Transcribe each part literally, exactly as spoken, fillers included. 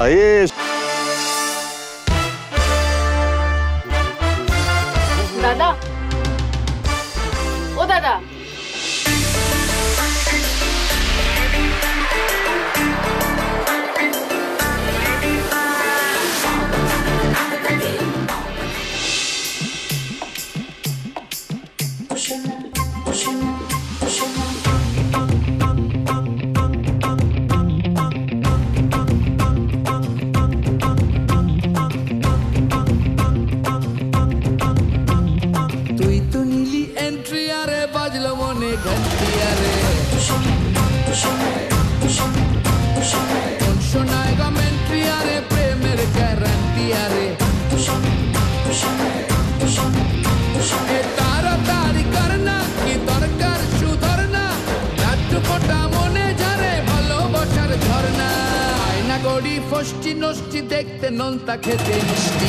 ये दादा, ओ दादा, ফষ্টি নষ্টি দেখতে নোনতা খেতে মিষ্টি।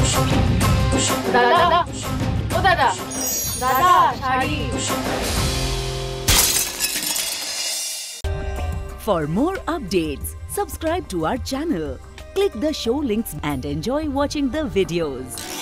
দাদা, ও দাদা, দাদা sari. For more updates, subscribe to our channel, click the show links and enjoy watching the videos.